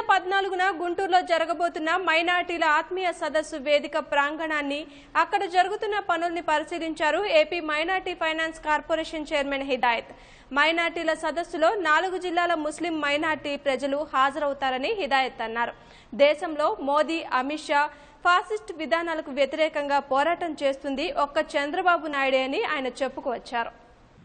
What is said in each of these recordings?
14న గుంటూరులో జరగబోతున్న మైనార్టీల ఆత్మీయ సదస్సు వేదిక ప్రాంగణాన్ని అక్కడ జరుగుతున్న పనుల్ని పరిశీలించారు AP minority finance corporation chairman Hidayat. మైనార్టీల సదస్సులో 4 జిల్లాల ముస్లిం మైనార్టీ ప్రజలు హాజరవుతారని హిదాయత్ అన్నారు. దేశంలో మోదీ, అమిత్ షా ఫాసిస్ట్ విధానాలకు వ్యతిరేకంగా పోరాటం చేస్తుంది ఒక్క చంద్రబాబు నాయుడే అని ఆయన చెప్పుకొచ్చారు.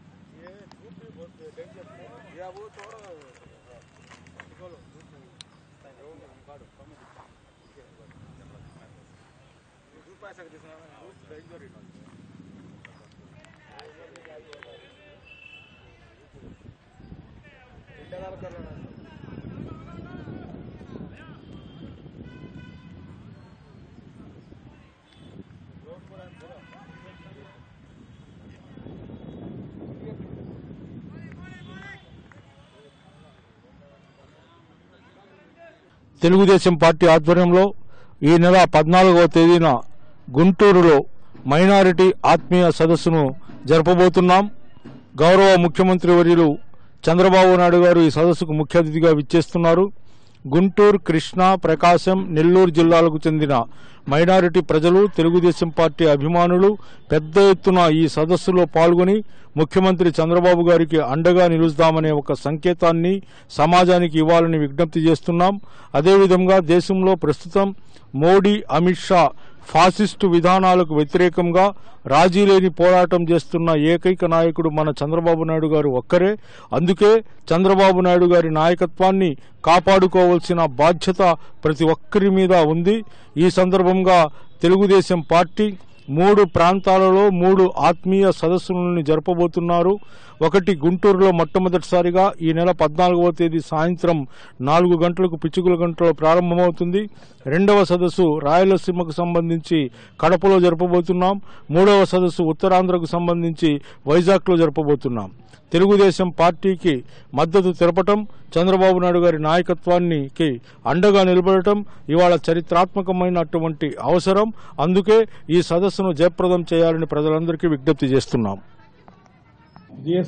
తెలుగుదేశం పార్టీ ఆధ్వర్యంలో ఈ నెల 14వ తేదీన గుంటూరులో మైనారిటీ ఆత్మీయ సదస్సును జరపబోతున్నాం. గౌరవ ముఖ్యమంత్రి వర్యులు చంద్రబాబు నాయుడు గారు ఈ సదస్సుకు ముఖ్య అతిథిగా విచ్చేస్తున్నారు. గుంటూరు, కృష్ణా, ప్రకాశం, నెల్లూరు జిల్లాలకు చెందిన మైనారిటీ ప్రజలు, తెలుగుదేశం పార్టీ అభిమానులు పెద్ద ఎత్తున ఈ సదస్సులో పాల్గొని ముఖ్యమంత్రి చంద్రబాబు గారికి అండగా నిలుస్తామనే ఒక సంకేతాన్ని సమాజానికి ఇవ్వాలని విజ్ఞప్తి చేస్తున్నాం. అదేవిధంగా దేశంలో ప్రస్తుతం మోడీ, అమిత్ షా ఫాసిస్టు విధానాలకు వ్యతిరేకంగా రాజీలేని పోరాటం చేస్తున్న ఏకైక నాయకుడు మన చంద్రబాబు నాయుడు గారు ఒక్కరే. అందుకే చంద్రబాబు నాయుడు గారి నాయకత్వాన్ని కాపాడుకోవాల్సిన బాధ్యత ప్రతి ఒక్కరి మీద ఉంది. ఈ సందర్భంగా తెలుగుదేశం పార్టీ 3 ప్రాంతాలలో 3 ఆత్మీయ సదస్సులను జరపబోతున్నారు. ఒకటి గుంటూరులో మొట్టమొదటిసారిగా ఈ నెల 14వ తేదీ సాయంత్రం 4 గంటలకు పిచ్చుకల గంటలో ప్రారంభమవుతుంది. రెండవ సదస్సు రాయలసీమకు సంబంధించి కడపలో జరపబోతున్నాం. మూడవ సదస్సు ఉత్తరాంధ్రకు సంబంధించి వైజాగ్లో జరపబోతున్నాం. తెలుగుదేశం పార్టీకి మద్దతు తెలపటం, చంద్రబాబు నాయుడు గారి నాయకత్వానికి అండగా నిలబడటం ఇవాళ చరిత్రాత్మకమైనటువంటి అవసరం. అందుకే ఈ సదస్సును జయప్రదం చేయాలని ప్రజలందరికీ విజ్ఞప్తి చేస్తున్నాం.